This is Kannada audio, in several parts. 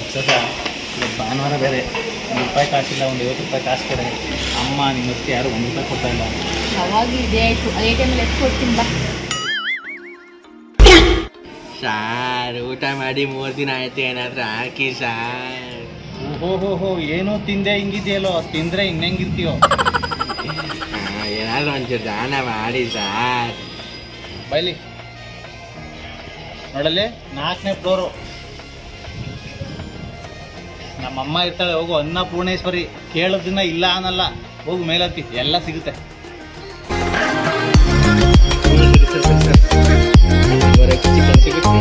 ಸಸ ಭಾನುವಾರ ಬೇರೆ ₹1 ಕಾಸಿಲ್ಲ, ಒಂದು ₹50 ಕಾಸು ಕೊಡೆ. ಅಮ್ಮ ನಿಮ್ಮ ಅಷ್ಟೇ ಯಾರು ₹1 ಕೊಡ್ತಾ ಇಲ್ಲ. ಅವಾಗ ಇದೇ ಆಯ್ತು, ATM ಅಲ್ಲಿ ಎಷ್ಟು ಕೊಡ್ತೀನಿ ಬಾ. ಸಾರ್ ಊಟ ಮಾಡಿ 3 ದಿನ ಆಯ್ತು, ಏನಾದ್ರೂ ಹಾಕಿ ಸಾರ್. ಓಹೋ ಏನೋ ತಿಂದೆ ಹಿಂಗಿದೆಯಲ್ಲೋ, ತಿಂದ್ರೆ ಇನ್ನೆಂಗಿರ್ತೀಯೋ. ಏನಾದ್ರು ಒಂಚೂರು ದಾನ ಮಾಡಿ ಸಾರ್. ಬೈಲಿ ನೋಡಲ್ಲಿ 4ನೇ ಫ್ಲೋರು ನಮ್ಮಮ್ಮ ಇರ್ತಾಳೆ. ಹೋಗು, ಅನ್ನಪೂರ್ಣೇಶ್ವರಿ. ಕೇಳೋದನ್ನ ಇಲ್ಲ ಅನ್ನಲ್ಲ, ಹೋಗು ಮೇಲತ್ತಿ, ಎಲ್ಲ ಸಿಗುತ್ತೆ. ಚಿಕನ್ ಸಿಗುತ್ತೆ.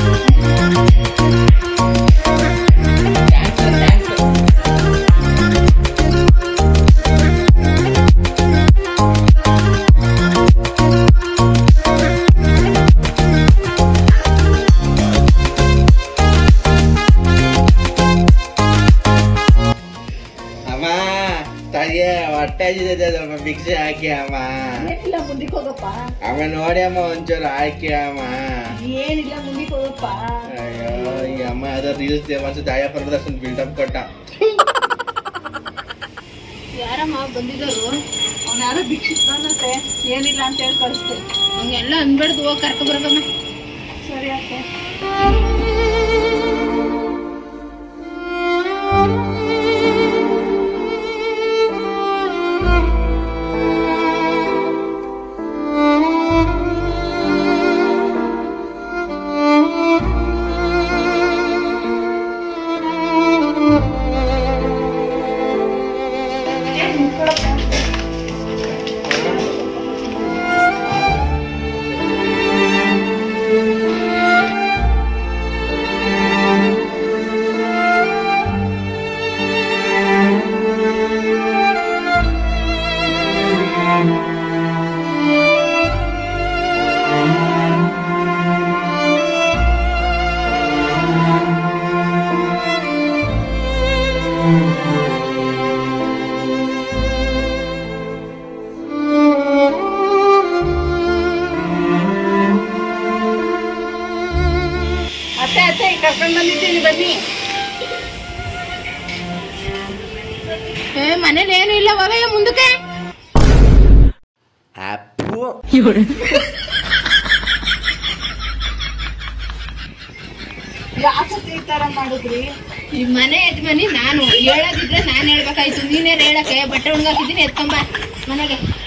ಹೊಟ್ಟೆ ಸ್ವಲ್ಪ ಭಿಕ್ಷೆ ಹಾಕಿ ಅಮ್ಮ. ಏನಿಲ್ಲ, ಮುಂದಕ್ಕೆ ಹೋಗಪ್ಪ. ಅಮ್ಮ ನೋಡಿ ಅಮ್ಮ, ಒಂಚೂರು ಹಾಕಿ ಅಮ್ಮ. ಏನಿಲ್ಲ, ಮುಂದಕ್ಕೆ ಹೋಗಪ್ಪ. ಅಯ್ಯೋ ಈ ಅಮ್ಮ ಅದ ರೀಲ್ಸ್ ದೇವನ್ಸು ದಾಯ ಪ್ರದರ್ಶನ ಬಿಲ್ಡಪ್ ಕೊಟ್ಟ. ಯಾರಮ್ಮ ಬಂದಿದ್ದರು? ಅವ್ನು ಯಾರೋ ಭಿಕ್ಷಿಸ್ತಾನಂತೆ, ಏನಿಲ್ಲ ಅಂತ ಹೇಳಿ ಕಳಿಸ್ತೇನೆ. ಹಂಗೆಲ್ಲ ಅನ್ಬೇಡ್ದು, ಹೋಗಿ ಕರ್ಕೊ ಬರಬಮ್ಮ. ಸರಿ ಅಷ್ಟೇ. ಅತ್ತೆ ಕರ್ಕೊಂಡು ಬಂದಿದ್ದೀನಿ, ಬನ್ನಿ. ಮನೇಲಿ ಏನು ಇಲ್ಲ, ಹೋಗಯ್ಯ ಮುಂದಕ್ಕೆ. ಯಾಕೆ ಈ ತರ ಮಾಡಿದ್ರಿ? ಈ ಮನೆ ಯಜಮಾನಿ ನಾನು, ಹೇಳೋದಿದ್ರೆ ನಾನು ಹೇಳ್ಬೇಕಾಯ್ತು. ನೀನೇ ಹೇಳಕ್ಕೆ ಬಟ್ಟೆ ಒಣಗಾಕಿದ್ದೀನಿ, ಎತ್ಕೊಂಬ ಮನೆಗೆ.